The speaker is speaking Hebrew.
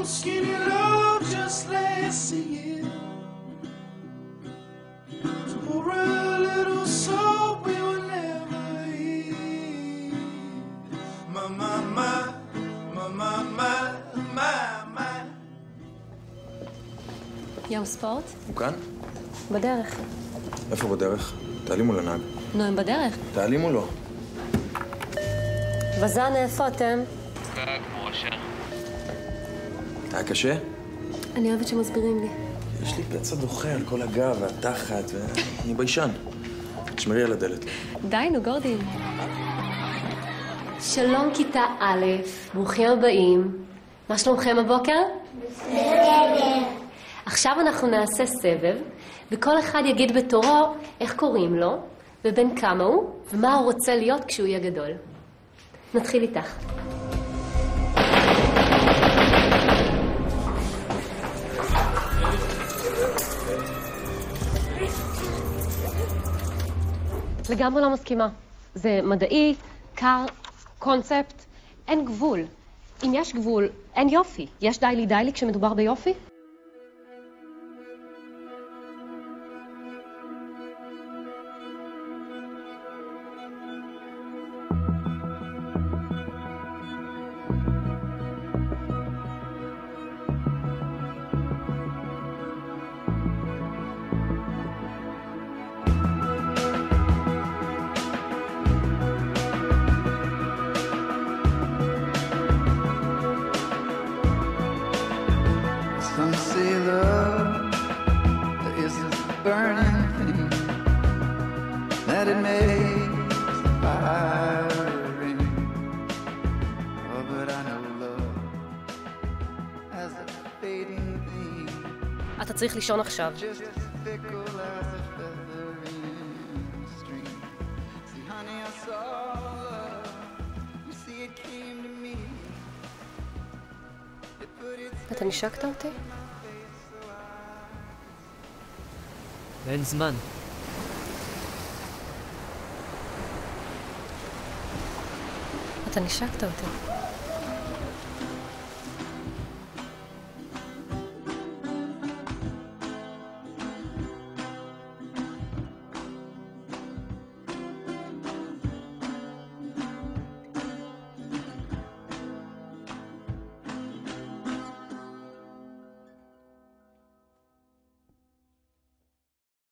skinny love just last a year. So pour a little salt we will never eat. My, my, my, my, my, my, my, my. ים ספורט? הוא כאן? בדרך. איפה בדרך? תעלימו לנהג. נו, הם בדרך. תעלימו לו. וזן, איפה אתם? כמו אשר. היה קשה? אני אוהבת שמסבירים לי. יש לי פצע דוחה על כל הגב והתחת, ואני ביישן. תשמרי על הדלת. די, נו, גורדים. שלום כיתה א', ברוכים הבאים. מה שלומכם הבוקר? בסדר. עכשיו אנחנו נעשה סבב, וכל אחד יגיד בתורו איך קוראים לו, ובין כמה הוא, ומה הוא רוצה להיות כשהוא יהיה גדול. נתחיל איתך. לגמרי לא מסכימה. זה מדעי, קר, קונספט, אין גבול. אם יש גבול, אין יופי. יש די לי כשמדובר ביופי? Some say love is a burning thing, that it makes the fire ring. Oh, but I know love as a fading thing, אתה צריך לישון עכשיו. just as fickle as a feather in a string. See, honey, I saw love. You see, it came to me. It put its אתה נשקת אותי? אין זמן. אתה נשקת אותי.